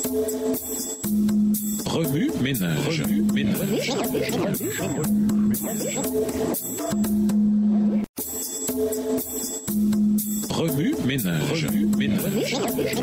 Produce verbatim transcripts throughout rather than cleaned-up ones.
Remue ménage. Remue ménage. Remue ménage. Remue ménage.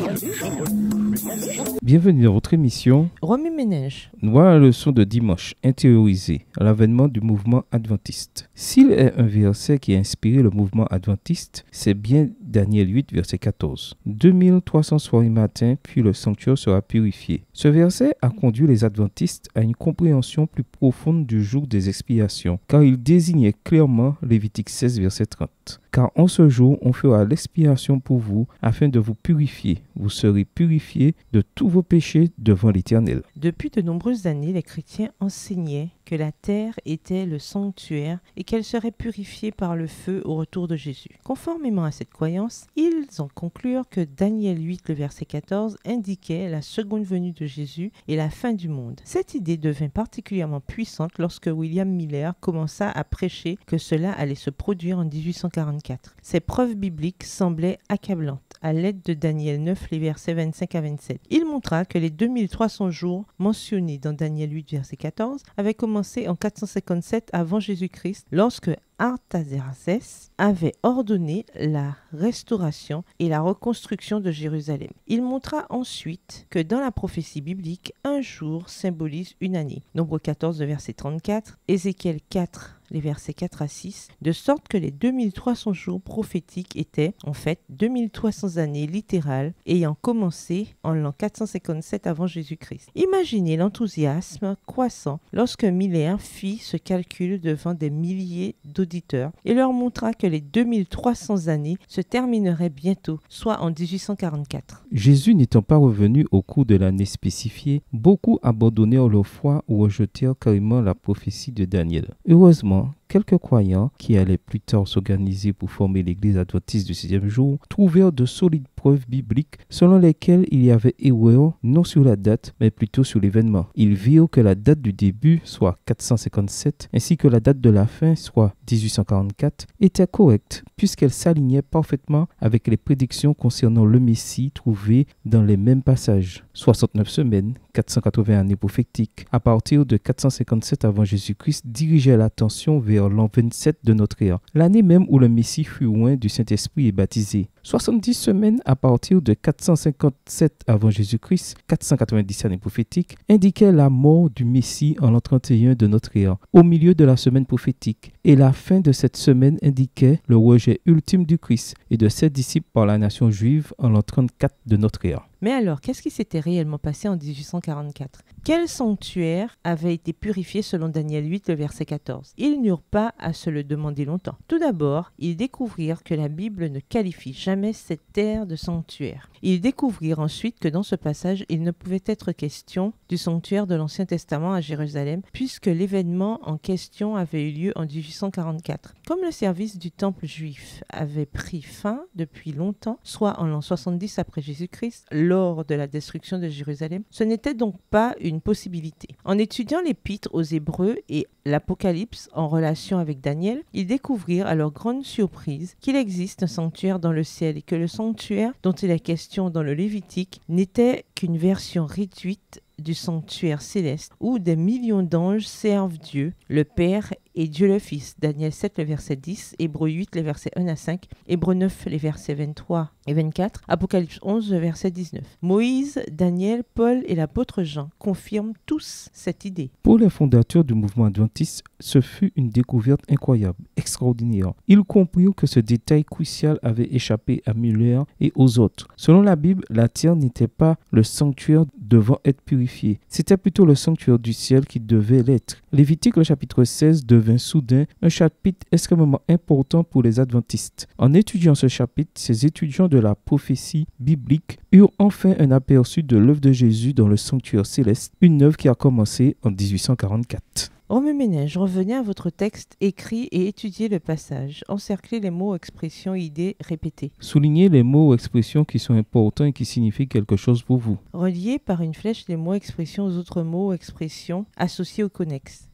Bienvenue dans votre émission Remue ménage. Voilà la leçon de dimanche, intérioriser l'avènement du mouvement adventiste. S'il est un verset qui a inspiré le mouvement adventiste, c'est bien Daniel huit, verset quatorze. deux mille trois cents soirées matin, puis le sanctuaire sera purifié. Ce verset a conduit les adventistes à une compréhension plus profonde du jour des expiations, car il désignait clairement Lévitique seize, verset trente. Car en ce jour, on fera l'expiation pour vous, afin de vous purifier. Vous serez purifiés de tous vos péchés devant l'Éternel. Depuis de nombreuses années, les chrétiens enseignaient que la terre était le sanctuaire et qu'elle serait purifiée par le feu au retour de Jésus. Conformément à cette croyance, ils en conclurent que Daniel huit, le verset quatorze, indiquait la seconde venue de Jésus et la fin du monde. Cette idée devint particulièrement puissante lorsque William Miller commença à prêcher que cela allait se produire en dix-huit cent quarante-quatre. Ces preuves bibliques semblaient accablantes. À l'aide de Daniel neuf, les versets vingt-cinq à vingt-sept. Il montra que les deux mille trois cents jours mentionnés dans Daniel huit, verset quatorze, avaient commencé en quatre cent cinquante-sept avant Jésus-Christ, lorsque Artaxerxès avait ordonné la restauration et la reconstruction de Jérusalem. Il montra ensuite que dans la prophétie biblique, un jour symbolise une année. Nombre quatorze, verset trente-quatre, Ézéchiel quatre, les versets quatre à six, de sorte que les deux mille trois cents jours prophétiques étaient en fait deux mille trois cents années littérales ayant commencé en l'an quatre cent cinquante-sept avant Jésus-Christ. Imaginez l'enthousiasme croissant lorsque Miller fit ce calcul devant des milliers d'auditeurs et leur montra que les deux mille trois cents années se termineraient bientôt, soit en dix-huit cent quarante-quatre. Jésus n'étant pas revenu au cours de l'année spécifiée, beaucoup abandonnèrent leur foi ou rejetèrent carrément la prophétie de Daniel. Heureusement, quelques croyants qui allaient plus tard s'organiser pour former l'église adventiste du sixième jour trouvèrent de solides preuves bibliques selon lesquelles il y avait erreur non sur la date mais plutôt sur l'événement. Ils virent que la date du début, soit quatre cent cinquante-sept, ainsi que la date de la fin, soit dix-huit cent quarante-quatre, était correcte puisqu'elle s'alignait parfaitement avec les prédictions concernant le Messie trouvées dans les mêmes passages. soixante-neuf semaines, quatre cent quatre-vingts années prophétiques, à partir de quatre cent cinquante-sept avant Jésus-Christ, dirigeaient l'attention vers l'an vingt-sept de notre ère, l'année même où le Messie fut oint du Saint-Esprit et baptisé. soixante-dix semaines à partir de quatre cent cinquante-sept avant Jésus-Christ, quatre cent quatre-vingt-dix années prophétiques, indiquaient la mort du Messie en l'an trente et un de notre ère, au milieu de la semaine prophétique. Et la fin de cette semaine indiquait le rejet ultime du Christ et de ses disciples par la nation juive en l'an trente-quatre de notre ère. Mais alors, qu'est-ce qui s'était réellement passé en dix-huit cent quarante-quatre? Quel sanctuaire avait été purifié selon Daniel huit, le verset quatorze? Ils n'eurent pas à se le demander longtemps. Tout d'abord, ils découvrirent que la Bible ne qualifie jamais cette terre de sanctuaire. Ils découvrirent ensuite que dans ce passage, il ne pouvait être question du sanctuaire de l'Ancien Testament à Jérusalem, puisque l'événement en question avait eu lieu en dix-huit cent quarante-quatre. Comme le service du temple juif avait pris fin depuis longtemps, soit en l'an soixante-dix après Jésus-Christ, lors de la destruction de Jérusalem, ce n'était donc pas une possibilité. En étudiant l'épître aux Hébreux et l'Apocalypse en relation avec Daniel, ils découvrirent à leur grande surprise qu'il existe un sanctuaire dans le ciel et que le sanctuaire dont il est question dans le Lévitique n'était qu'une version réduite du sanctuaire céleste où des millions d'anges servent Dieu, le Père et Dieu le Fils. Daniel sept, le verset dix, Hébreux huit, les versets un à cinq, Hébreux neuf, les versets vingt-trois et vingt-quatre, Apocalypse onze, le verset dix-neuf. Moïse, Daniel, Paul et l'apôtre Jean confirment tous cette idée. Pour les fondateurs du mouvement adventiste, ce fut une découverte incroyable, extraordinaire. Ils comprirent que ce détail crucial avait échappé à Müller et aux autres. Selon la Bible, la terre n'était pas le sanctuaire devant être purifié. C'était plutôt le sanctuaire du ciel qui devait l'être. Lévitique, le chapitre seize, devint soudain un chapitre extrêmement important pour les adventistes. En étudiant ce chapitre, ces étudiants de la prophétie biblique eurent enfin un aperçu de l'œuvre de Jésus dans le sanctuaire céleste, une œuvre qui a commencé en dix-huit cent quarante-quatre. Remue ménage, revenez à votre texte écrit et étudiez le passage. Encerclez les mots, expressions, idées répétées. Soulignez les mots ou expressions qui sont importants et qui signifient quelque chose pour vous. Reliez par une flèche les mots, expressions aux autres mots, expressions associés ou connexes.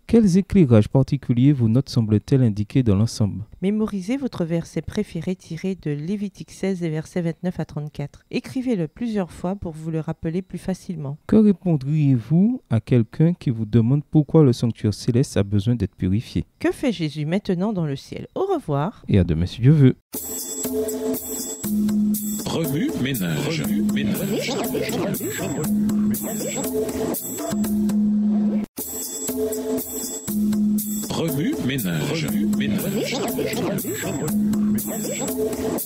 Quels éclairages particuliers vos notes semblent-elles indiquer dans l'ensemble? Mémorisez votre verset préféré tiré de Lévitique seize, des versets vingt-neuf à trente-quatre. Écrivez-le plusieurs fois pour vous le rappeler plus facilement. Que répondriez-vous à quelqu'un qui vous demande pourquoi le sanctuaire céleste a besoin d'être purifié? Que fait Jésus maintenant dans le ciel? Au revoir. Et à demain si Dieu veut. Remue ménage. Remue ménage. Remue ménage. Remue ménage.